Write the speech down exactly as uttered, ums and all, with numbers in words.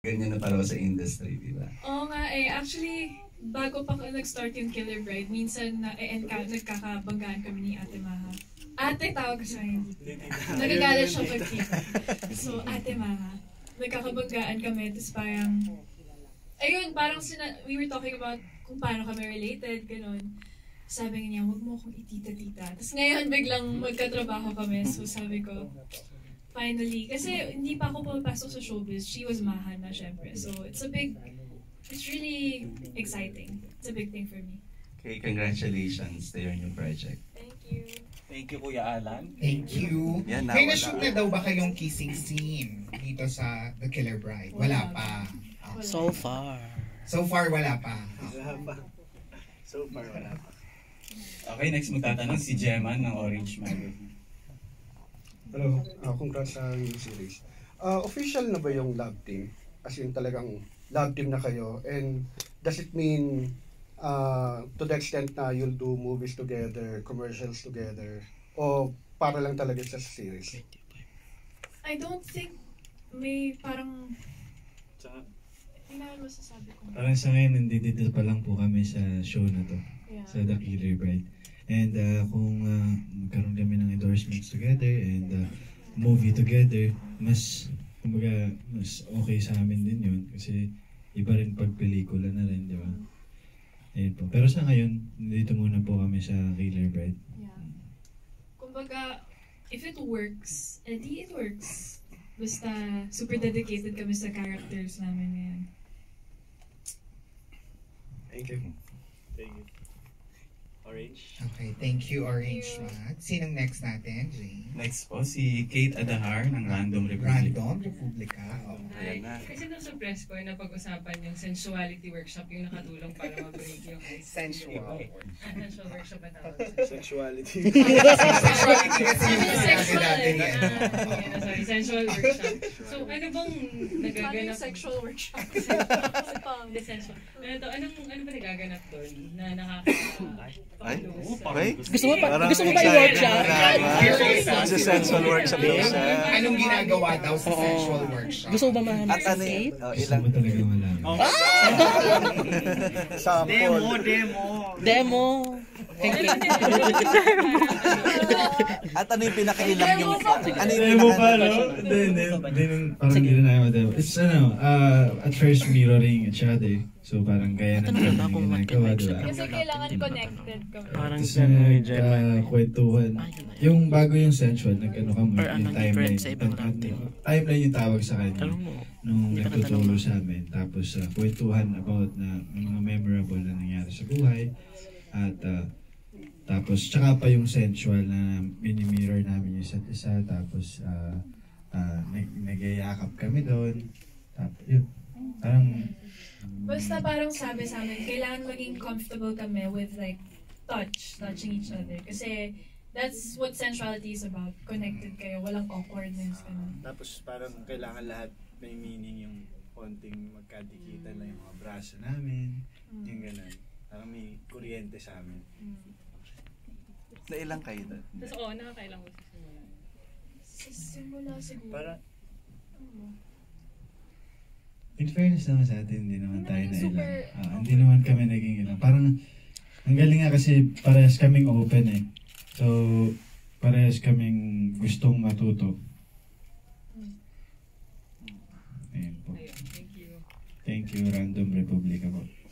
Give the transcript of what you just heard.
Ganyan na pala sa industry, di ba? Oo nga eh. Actually, bago pa nag-start yung Killer Bride, minsan na eh, nagkakabanggaan kami ni Ate Maha. Ate tawag ko sa akin. Nagagalit siya pag tita. So, Ate Maha. Nagkakabanggaan kami, tapos parang, ayun, parang sina- we were talking about kung paano kami related, gano'n. Sabi niya, huwag mo akong itita-tita. Tapos ngayon, biglang magkatrabaho kami. So sabi ko, finally, kasi hindi pa ako pumapasok sa showbiz. She was Maha na, syempre. So it's a big, it's really exciting. It's a big thing for me. Okay, congratulations to your new project. Thank you. Thank you, Kuya Alan. Thank you. Yan, May nawala. na-shoot na daw ba kayong kissing scene dito sa The Killer Bride? Wala pa. Oh. So far. So far, wala pa. Wala pa. So far, wala pa. Okay, next magtatanong si Gemma ng Orange Magazine. Hello, uh, congrats sa new series. Uh, official na ba yung love team? As in talagang love team na kayo? And does it mean uh, to the extent na you'll do movies together, commercials together, o para lang talaga sa series? I don't think may parang, Tsaka, hindi na masasabi ko. Parang sa ngayon, nandito pa lang po kami sa show na to, Yeah. sa The Killer Bride. And uh, kung uh, magkaroon kami ng endorsements together and uh, movie together, mas, kumbaga, mas okay sa amin din yun. Kasi iba rin pag pelikula na rin, di ba? Ayun po. Pero sa ngayon, dito muna po kami sa Killer Bride. Yeah. Kumbaga, if it works, edi it works. Basta super dedicated kami sa characters namin ngayon. Thank you. thank you. Orange. Okay, thank you, Orange Mag. Sinong next natin, Jane? Next po, si Kate Adahar ng Random Republic. Random Republica. Oh. Hi. Ayan na. Kasi nung sa press ko, napag-usapan yung sensuality workshop, yung nakatulong para mag-break yung ice. Sensual. Ah, sensual workshop ba tawag? Sexuality. Sexuality kasi yung Ah, sinabi sexual natin eh. yan. Ah, yun na, sorry, sensual workshop. So, ano bang nagaganap? sexual workshop? Hindi, sensual. Ano to, anong, ano ba nagaganap doon na nakaka... Ay, sa- okay. Gusto mo pa, Parang gusto mo ba excited i-workshop? na Sa sensual workshop daw siya. Anong ginagawa daw sa Oo. sexual workshop? Gusto mo ba mahamit At sa ano yun? Kate? Oh, Gusto ilang mo talaga malaman. Sample. Demo, demo. Demo. Kay Kate. At ano yung pinakailang yung... Ano yung Demo pa, pinaka... no? Hindi, hindi. Hindi nung parang hindi na namin demo. It's ano, uh, at first mirroring each other. So parang kaya na Tanong namin na kung ginagawa, mag-connect di sa ba? Kasi kailangan connected kami. Parang Tapos gano'n. nagkakwentuhan. Yung bago yung sensual, nag-ano kami, Or ano, yung timeline. different sa ibang Nag- natin. Timeline yung tawag sa kanya. Tanong mo. Nung Hindi ka nagtuturo natanong. sa amin. Tapos uh, kwentuhan about na mga memorable na nangyari sa buhay. At uh, tapos tsaka pa yung sensual na mini-mirror namin yung isa't isa. Tapos uh, uh, nag- nagyayakap kami doon. Tapos yun. Parang Basta parang sabi sa amin, kailangan maging comfortable kami with like touch, touching each other. Kasi that's what sensuality is about. Connected kayo, walang awkwardness. Ganun. Tapos parang kailangan lahat may meaning yung konting magkadikitan lang yung mga braso na. namin. Yung ganun. Parang may kuryente sa amin. Na ilang kayo doon? Tapos oo, nakakailang ko sa simula. Sa simula siguro. Para Ano? In fairness naman sa atin, hindi naman Hindi tayo naman na super ilang. Ah, awkward. hindi naman kami naging ilang. Parang, ang galing nga kasi parehas kaming open eh. So, parehas kaming gustong matuto. Ayun po. Ayun, thank you. Thank you, Random Republica po.